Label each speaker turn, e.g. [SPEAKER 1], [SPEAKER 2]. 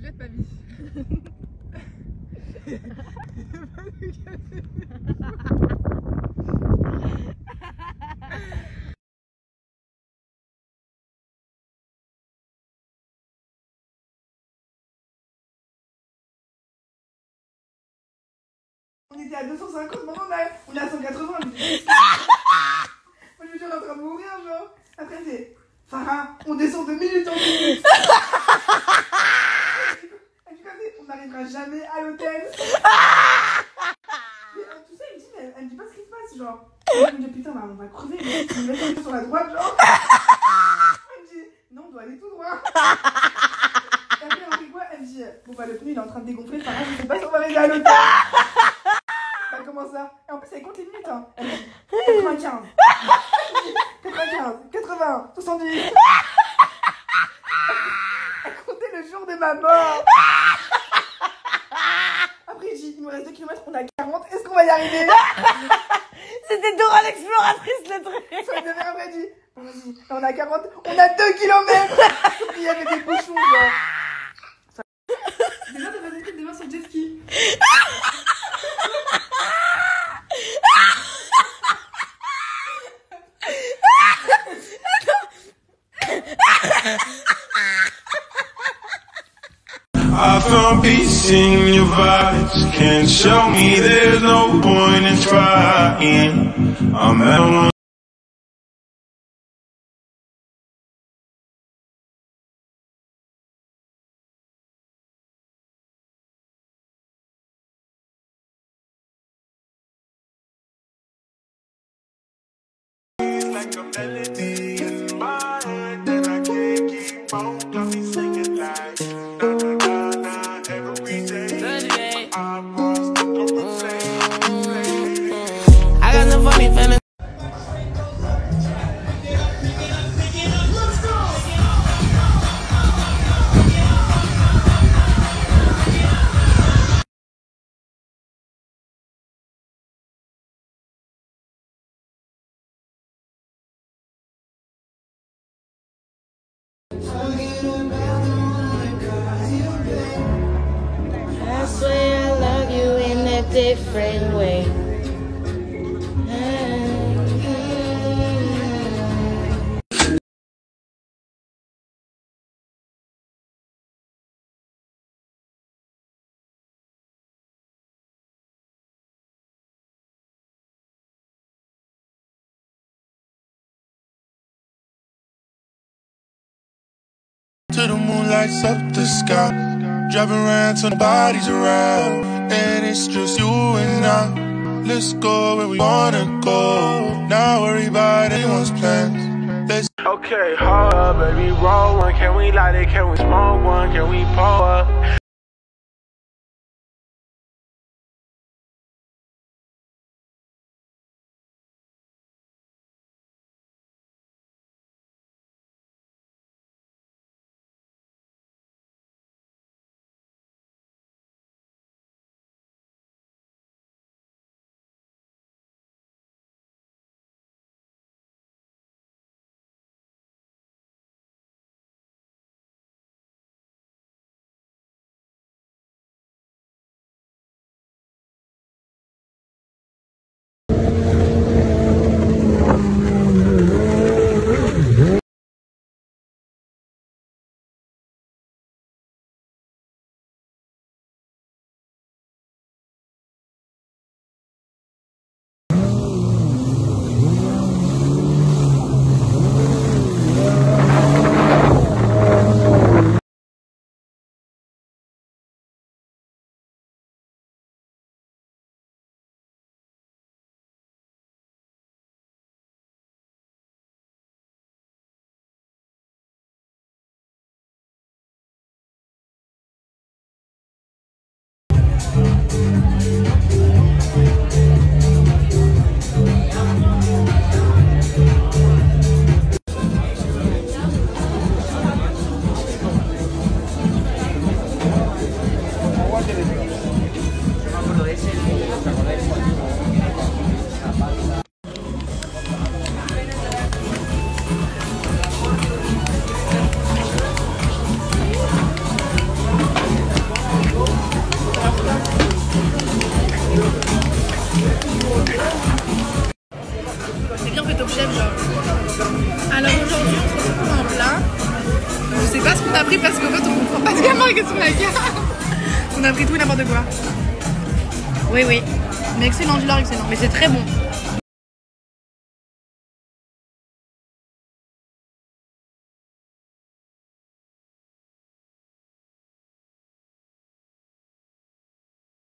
[SPEAKER 1] regrette ma vie.
[SPEAKER 2] On était à 250, maintenant on est à 180. Moi je me dis on est en train de mourir genre. Après c'est Farah, on descend de minute en minute. On n'arrivera jamais à l'hôtel. Tout ça elle me dit pas ce qui se passe genre. Elle me dit putain on va crever, mais tu me mets sur la droite genre. Elle me dit non on doit aller tout droit. Et après elle me dit quoi? Elle me dit bon bah le pneu il est en train de dégonfler, Farah je sais pas si on va arriver à l'hôtel. Bah comment ça? Et en plus elle compte les minutes hein. Elle me dit 95 95 80 70. Elle comptait le jour de ma mort. Après j'ai dit il nous reste 2 km, on a 40, est-ce qu'on va y arriver?
[SPEAKER 3] C'était Dora l'exploratrice le truc.
[SPEAKER 2] Ça devait après dit vas-y, on a 40, on a 2 km. Il y avait des bouchons genre. Déjà t'as pas écrit des mains sur le jet ski.
[SPEAKER 4] I found peace in your vibes. Can't show me there's no point in trying. I'm at one. Like a melody in my head that I can't keep on. Got me singing like na na na na every day. I must go insane.
[SPEAKER 3] I got some funny feelings. I swear I love you in a different way.
[SPEAKER 4] To the moon lights up the sky. Driving around till nobody's around. And it's just you and I. Let's go where we wanna go. Not worry about anyone's plans. Let's okay, hold up, baby, roll one. Can we light it? Can we smoke one? Can we pull up?
[SPEAKER 2] pris parce qu'en fait on comprend pas tellement qu'est-ce qu'on a dit. On a pris tout et n'importe quoi.
[SPEAKER 1] Oui, oui.
[SPEAKER 2] Mais excellent, du lard excellent.
[SPEAKER 1] Mais c'est très bon.